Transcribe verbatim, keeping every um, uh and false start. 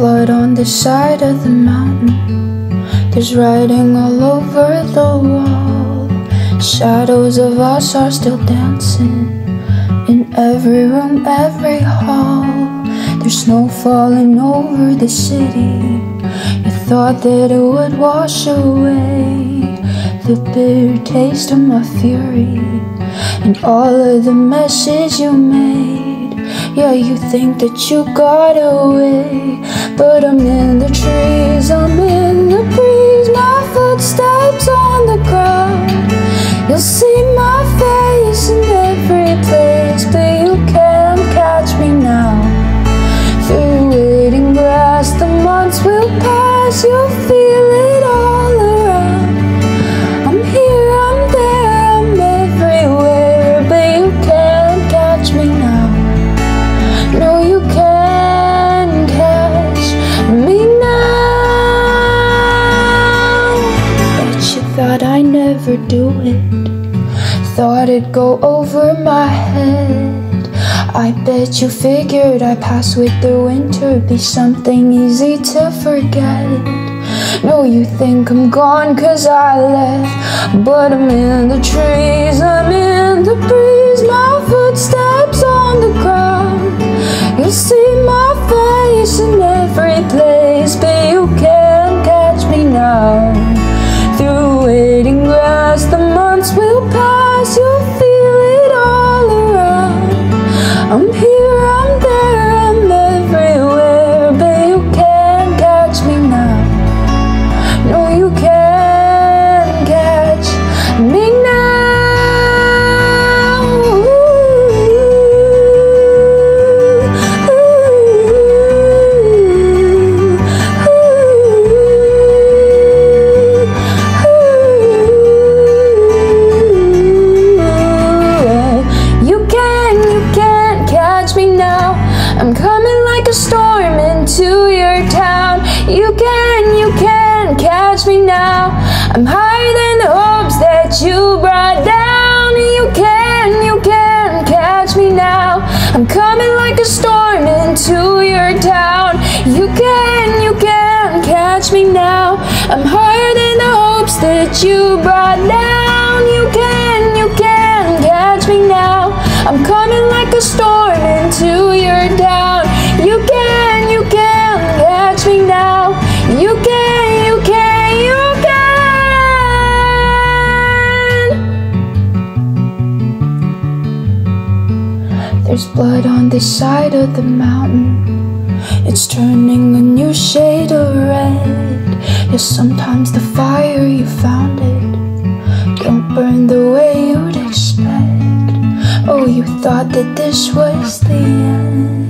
blood on the side of the mountain. There's writing all over the wall. Shadows of us are still dancing in every room, every hall. There's snow falling over the city. You thought that it would wash away the bitter taste of my fury and all of the messes you made. Yeah, you think that you got away, but I'm in the trees, I'm in the breeze, my footsteps on the ground. You'll see my face in every place, but you can't catch me now. Through waiting grass, the months will pass, you'll feel it all around. I'm here, I'm there, I'm everywhere, but you can't catch me now. No, you can't catch me now. Bet you thought I'd never do it, thought it'd go over my head. I bet you figured I'd pass with the winter, be something easy to forget. No, you think I'm gone cause I left, but I'm in the trees, I'm in the breeze, my footsteps on the ground. You'll see my face in every place, but you can't catch me now. Through waiting grass, the months will pass, you'll feel it all around. I'm here, I'm there, I'm everywhere, but you can't catch me now. No, you can't catch me now. I'm coming like a storm into your town. You can, you can catch me now. I'm higher than the hopes that you brought down. You can, you can catch me now. I'm coming like a storm into your town. You can, you can catch me now. I'm higher than the hopes that you brought down. You can, you can catch me now. I'm coming like a storm into your town. You can, you can catch me now. You can, you can, you can. There's blood on the side of the mountain. It's turning a new shade of red. Yes, sometimes the fire you found it don't burn the way you'd expect. Oh, you thought that this was the end.